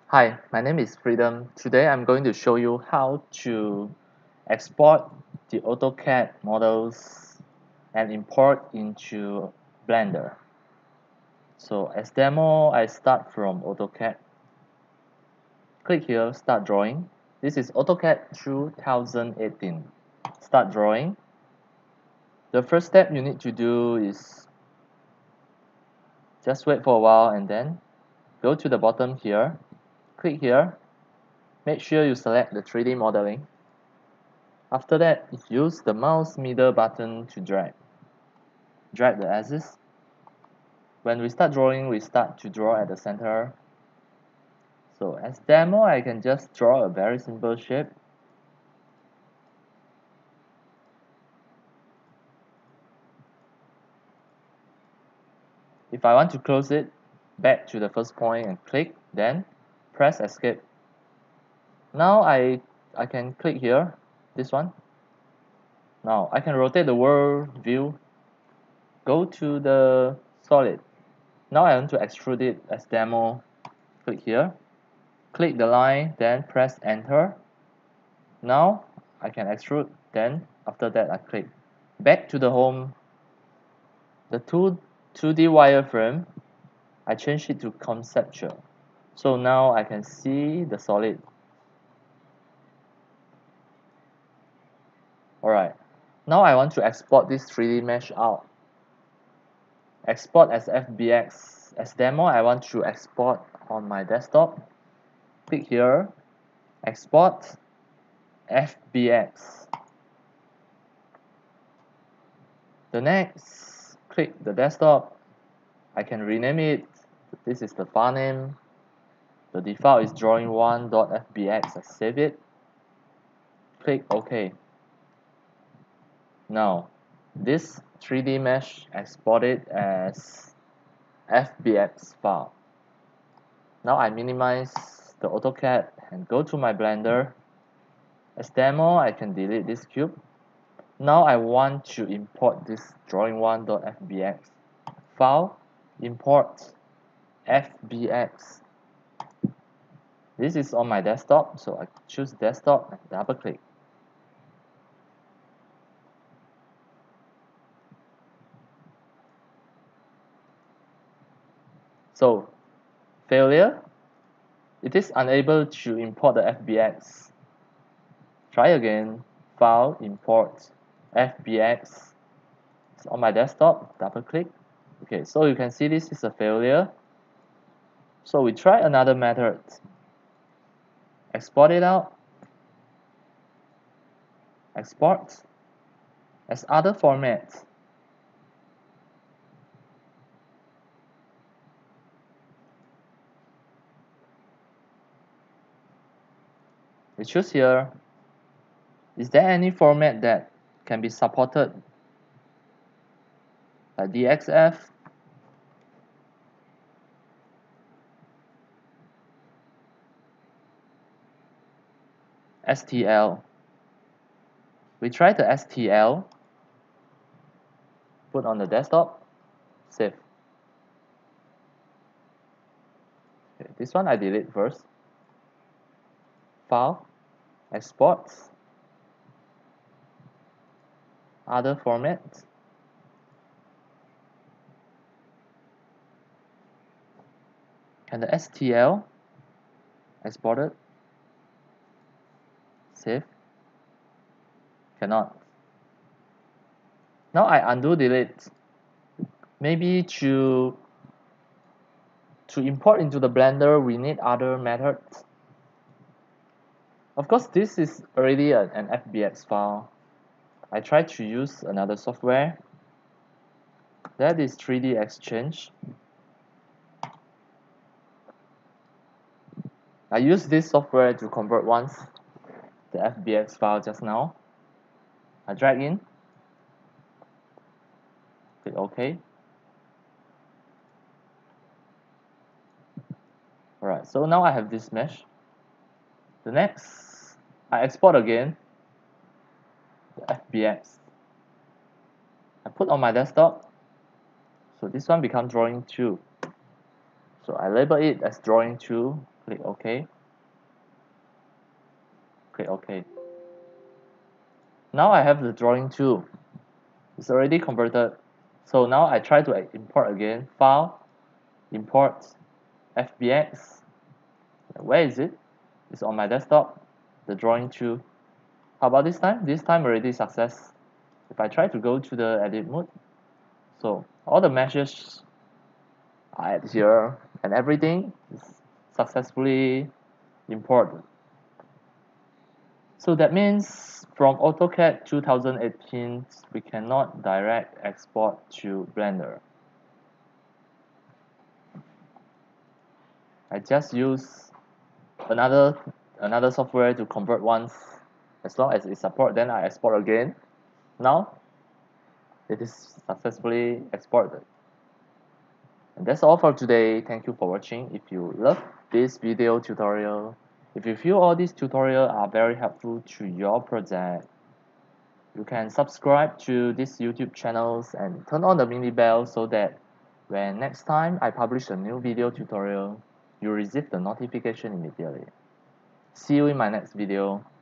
Hi, my name is Freedom. Today I'm going to show you how to export the AutoCAD models and import into Blender. So as demo, I start from AutoCAD. Click here, Start Drawing. This is AutoCAD 2018. Start Drawing. The first step you need to do is just wait for a while and then go to the bottom here. Click here. Make sure you select the 3D modeling. After that, use the mouse middle button to drag. Drag the axis. When we start drawing, we start to draw at the center. So as demo, I can just draw a very simple shape. If I want to close it, back to the first point and click, then press escape. Now I can click here, this one. Now I can rotate the world view, go to the solid. Now I want to extrude it as demo. Click here, click the line, then press enter. Now I can extrude, then after that I click back to the home. The 2D wireframe, I change it to conceptual. So now I can see the solid. Alright, now I want to export this 3D mesh out. Export as FBX. As demo, I want to export on my desktop. Click here, export FBX. The next, click the desktop. I can rename it. This is the file name. The default is drawing1.fbx. I save it. Click OK. Now, this 3D mesh exported as FBX file. Now I minimize the AutoCAD and go to my Blender. As demo, I can delete this cube. Now I want to import this drawing1.fbx file. Import FBX. This is on my desktop, so I choose desktop and double click. So, failure. It is unable to import the FBX. Try again. File, import, FBX. It's on my desktop. Double click. Okay, so you can see this is a failure. So we try another method. Export it out. Export as other format. We choose here. Is there any format that can be supported? Like DXF, STL. We try the STL, put on the desktop, save. Okay, this one I delete first. File, export, other format. Can the STL exported? Save. Cannot. Now I undo delete. Maybe to import into the Blender, we need other methods. Of course, this is already an FBX file. I try to use another software. That is 3D Exchange. I use this software to convert once the FBX file just now. I drag in, click OK. Alright, so now I have this mesh. The next, I export again the FBX. I put on my desktop. So this one becomes drawing 2. So I label it as drawing 2. click OK, click OK. Now I have the drawing tool. It's already converted. So now I try to import again. File, import, FBX. Where is it? It's on my desktop. The drawing tool. How about this time? This time already success. If I try to go to the edit mode, so all the meshes are at here and everything is successfully imported. So that means from AutoCAD 2018, we cannot direct export to Blender. I just use another software to convert once. As long as it support, then I export again. Now it is successfully exported. And that's all for today. Thank you for watching. If you love this video tutorial, if you feel all these tutorials are very helpful to your project, you can subscribe to these YouTube channels and turn on the mini bell so that when next time I publish a new video tutorial, you receive the notification immediately. See you in my next video.